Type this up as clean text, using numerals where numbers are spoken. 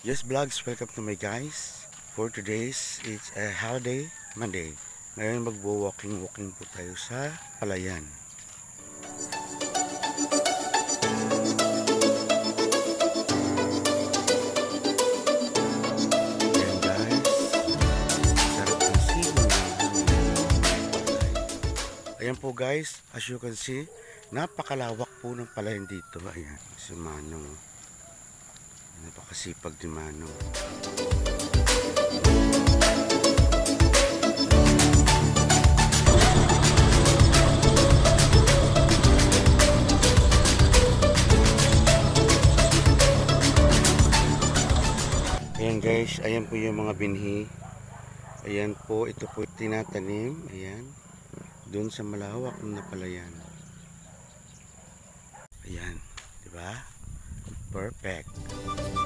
Yes vlogs, welcome to my guys. For today's, it's a holiday Monday. Ngayon magwo-walking po tayo sa palayan. Ayan guys, sarap ng sino. Ayan po guys, as you can see, napakalawak po ng palayan dito. Ayan, si Manong. Napakasipag ni Manong. Ayan guys, ayan po yung mga binhi. Ayan po, ito po tinatanim. Ayan, doon sa malawak na palayan. Ayan, di ba? Perfect.